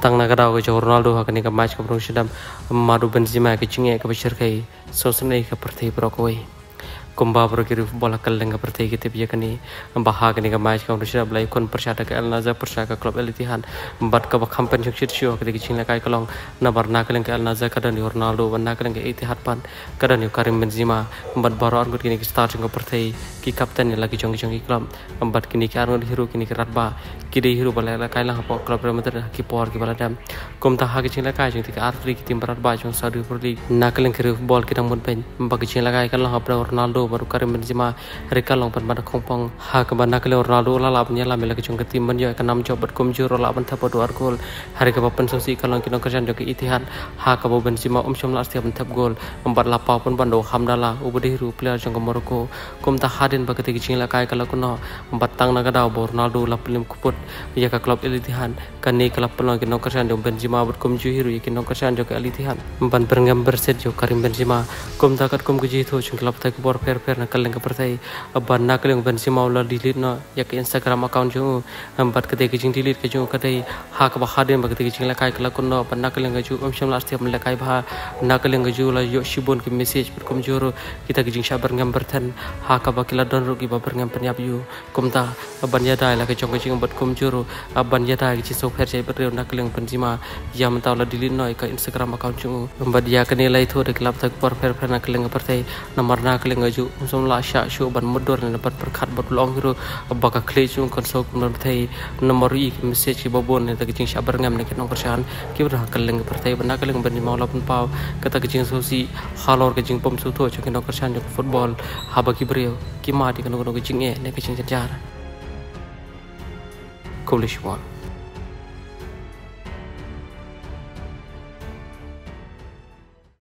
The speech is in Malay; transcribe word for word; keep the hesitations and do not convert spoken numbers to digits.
tang na kada ko Ronaldo hakani ka match ko prong sidam madu Benzema ke chinge ka bashir kai sosne ka perthi prokoi kumba pro kiri bola kaleng ka perthi ke tip yakani baha kani ka match ka prong sidam lai kon persada ka El Nassr persada ka klub El Ittihad bat ka kampen chung shit show ka ki chingla kai kalong na barna kaleng ka El Nassr kada ni Ronaldo barna kaleng ka Ittihad pan kada ni Karim Benzema bat baro an kini ki start chung ka perthi ki kapten ni lagi jong jong ki klub bat kini ki arno hero kini ki ratba kide hero bala kai lang po klub Real Madrid ki por ki bala dam kum ta ha ki chingla kai chung ti ka artri ki tim berat ba chung Saudi Pro League na kaleng ki ball ki dang mun pen ba ki chingla kai kan lang ha Ronaldo baru Karim Benzema reka long pan ban khong pong ha ka ban na kaleng Ronaldo la la nya la mela ki chung ka tim ban yo ka nam job bat kum juro la ban tha pa duar gol hari ka pan song si kan long ki nong ka jan ki Ittihad ha ka bo Benzema om shom la sti ban thap gol bat la pa pun ban do hamdala ubudi hero player chung ka Morocco kum ta hadin ba ki chingla kai kala kuno bat tang na ka daw Ronaldo la pilim kuput ya ka klub El Ittihad kan ni klub pelong ki nong ka jan Benzema bat kum ju hero ki nong ka jan ka El Ittihad ban berngam berset jo Karim Benzema kum ta kat kum ki tho chung klub ta ki bor fer fer na kaleng ka pertai ban na kaleng Benzema la delete na ya ka Instagram account jo bat ka te ki jing delete ka jo ka te ha ka ba hadin ba ka te chingla kai kala kuno ban na kaleng ju om sham la sti am la kai ba na kaleng ju la yo shibon ki message bat kum juro kita ki jing sha berngam berthan ha ka ba kila don ru ki ba berngam penyap yu kum ta ban ya dai la ka chong ka jing bat kum juro ban ya dai ki so fer chai ber na kaleng Benzema ya man taw la delete no ka Instagram account ju bat ya ka ne lai tho de klub ta por fer fer na kaleng pertai nomor na kaleng ju som la sha shu ban mudor na bat perkhat bat long hero ba ka kle chung kon so kun thai nomor i ki message ki babon ne ta ki jing sha berngam ne ki nong persan ki bra kaleng pertai ban na kaleng Benzema la pun pau ka ta ki jing so si halor ki jing pom su tho chu ki nong persan jo football ha ba ki breu ki ma ti kan ko ki jing e ne ki jing jar Coolish one.